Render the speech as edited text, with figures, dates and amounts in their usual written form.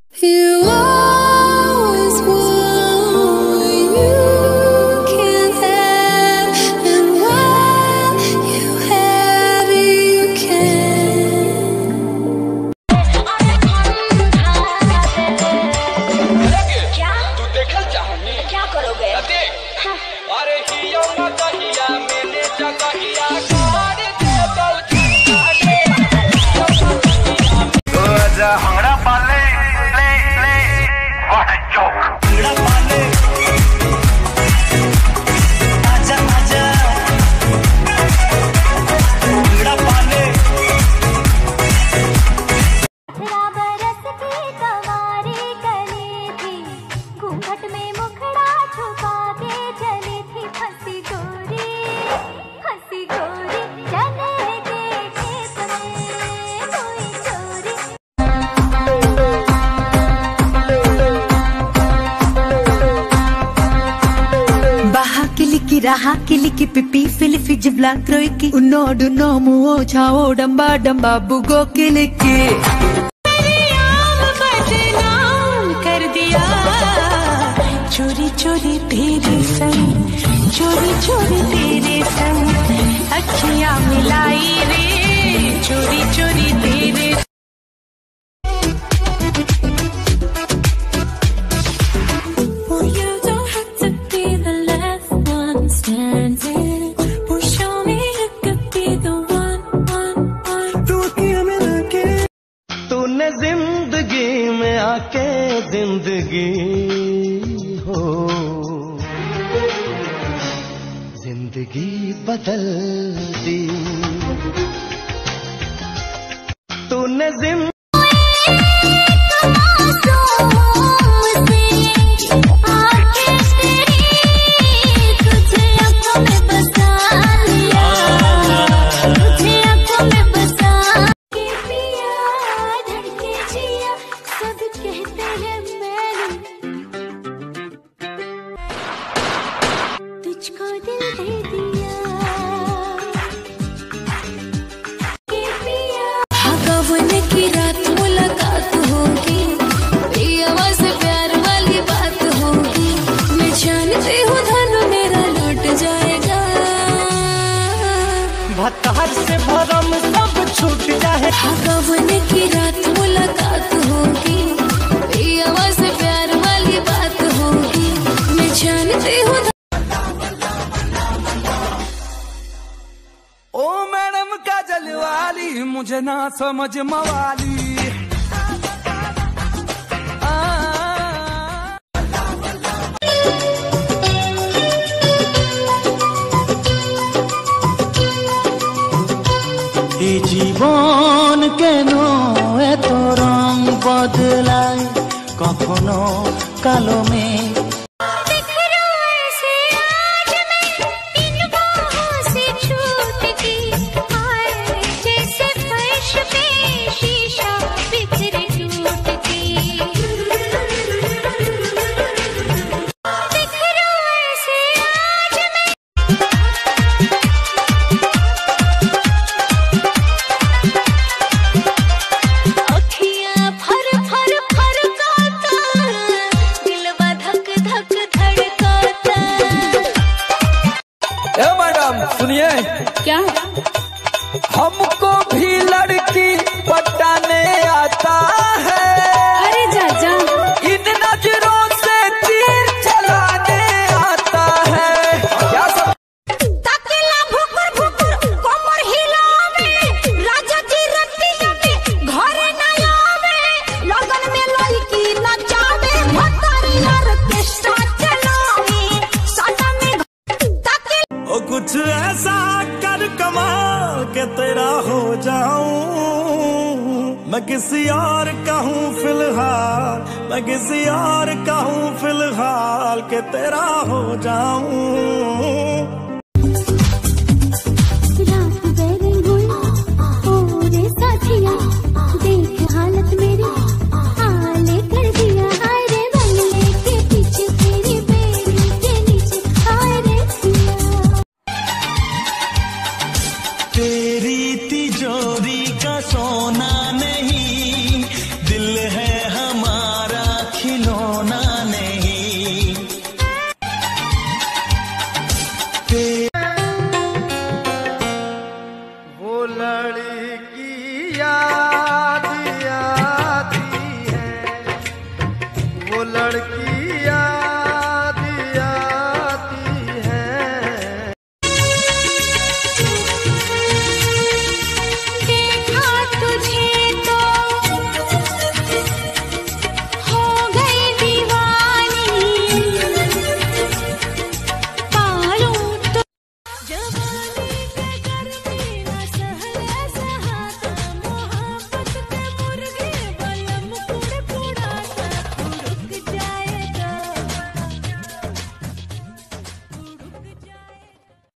You always want what you can't have, and what you have you can. क्या तू देखल चाहनी क्या करोगे? अरे हिया मदहिया मैंने जगहिया कर दे बल्कि हंगड़ा पाले What a joke! आजा आजा पाले बरस की कवारी गली थी, घूंघट में मुखड़ा छुपा के चली थी हंसी गोरी चले के खेत में कोई चोरी। Raha kiliki pipi filifi jibla kroiki unodu nomu chao damba damba bugo kiliki मेरी आम बदनाम कर दिया चोरी चोरी तेरे संग चोरी चोरी तेरे संग अखियां मिलाई रे चोरी चोरी तेरे तूने जिंदगी में आके जिंदगी हो जिंदगी बदल दी तूने तुझको दिल दे दिया भगवान की रात मुलाकात होगी, प्रियवा से प्यार वाली बात होगी, मैं जानती हूँ धन मेरा लौट जाएगा, भतार से भरम सब छूट जाए। भगवान की रात मुलाकात होगी, प्रियवा से प्यार वाली बात होगी, मैं जानती हूँ। ओ मैडम काजल वाली मुझे ना समझ मवाली জীবন কেন এত রং বদলায় কখনো কালো মেঘ सुनिए क्या हमको भी लड़की पटाने आता है। अरे जाजा इन नजरों से तीर चलाने आता है। क्या सब ताकेला भुकुर भुकुर कोमर हिलावे राजा जी रतिया में घरे न आवे लगन में लड़की नचावे भतारी ऑर्केस्ट्रा चलावे साटा में ताकेला ओ कुछ ऐसा कर कमाल के तेरा हो जाऊं मैं किसी और का हूँ फिलहाल मैं किसी और का हूँ फिलहाल के तेरा हो जाऊं